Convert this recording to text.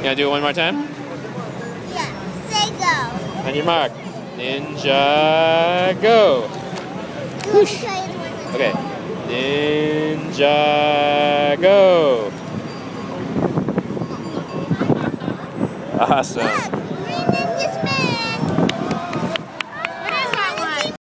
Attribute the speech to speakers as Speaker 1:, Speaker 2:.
Speaker 1: gonna do it one more time?
Speaker 2: Yeah. Say go.
Speaker 1: On your mark. Ninja, go. Whoosh. Okay. Ninja, go. Awesome.